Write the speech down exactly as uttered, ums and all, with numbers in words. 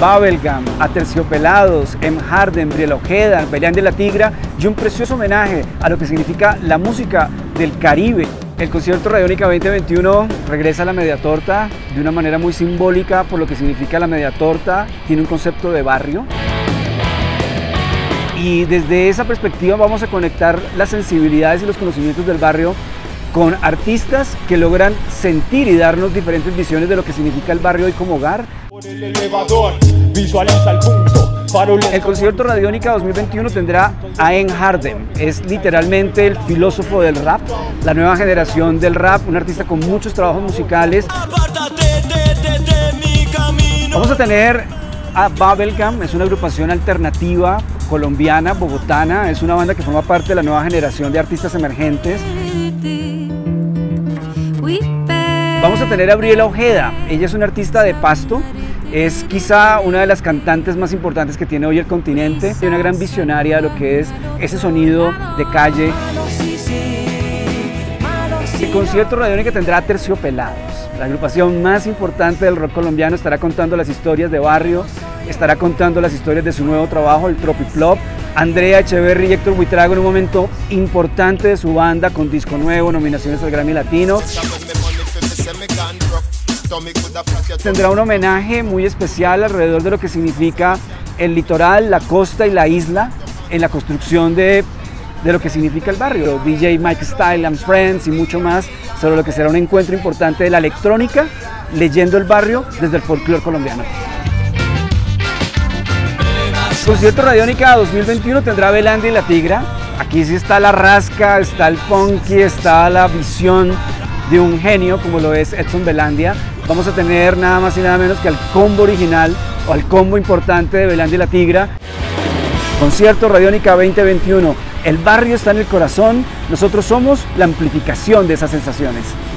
Bubblegum, Aterciopelados, Em Harden, Briela Ojeda, Belandia La Tigra y un precioso homenaje a lo que significa la música del Caribe. El concierto Radiónica veinte veintiuno regresa a la media torta de una manera muy simbólica por lo que significa la media torta, tiene un concepto de barrio. Y desde esa perspectiva vamos a conectar las sensibilidades y los conocimientos del barrio con artistas que logran sentir y darnos diferentes visiones de lo que significa el barrio hoy como hogar. El elevador, visualiza el punto. El concierto Radiónica dos mil veintiuno tendrá a Em Harden, es literalmente el filósofo del rap, la nueva generación del rap, un artista con muchos trabajos musicales. Vamos a tener a Bubblegum, es una agrupación alternativa colombiana, bogotana, es una banda que forma parte de la nueva generación de artistas emergentes. Vamos a tener a Briela Ojeda, ella es una artista de Pasto, es quizá una de las cantantes más importantes que tiene hoy el continente, es una gran visionaria de lo que es ese sonido de calle. El concierto Radiónica tendrá Aterciopelados, la agrupación más importante del rock colombiano, estará contando las historias de barrio, estará contando las historias de su nuevo trabajo, el Tropipop. Andrea Echeverry y Héctor Buitrago en un momento importante de su banda con disco nuevo, nominaciones al Grammy Latino. Tendrá un homenaje muy especial alrededor de lo que significa el litoral, la costa y la isla en la construcción de, de lo que significa el barrio. D J Mike Style and Friends y mucho más sobre lo que será un encuentro importante de la electrónica leyendo el barrio desde el folclore colombiano. Concierto Radiónica dos mil veintiuno tendrá Belandia y La Tigra. Aquí sí está la rasca, está el funky, está la visión de un genio como lo es Edson Belandia. Vamos a tener nada más y nada menos que al combo original o al combo importante de Belandia y La Tigra. Concierto Radiónica veinte veintiuno. El barrio está en el corazón, nosotros somos la amplificación de esas sensaciones.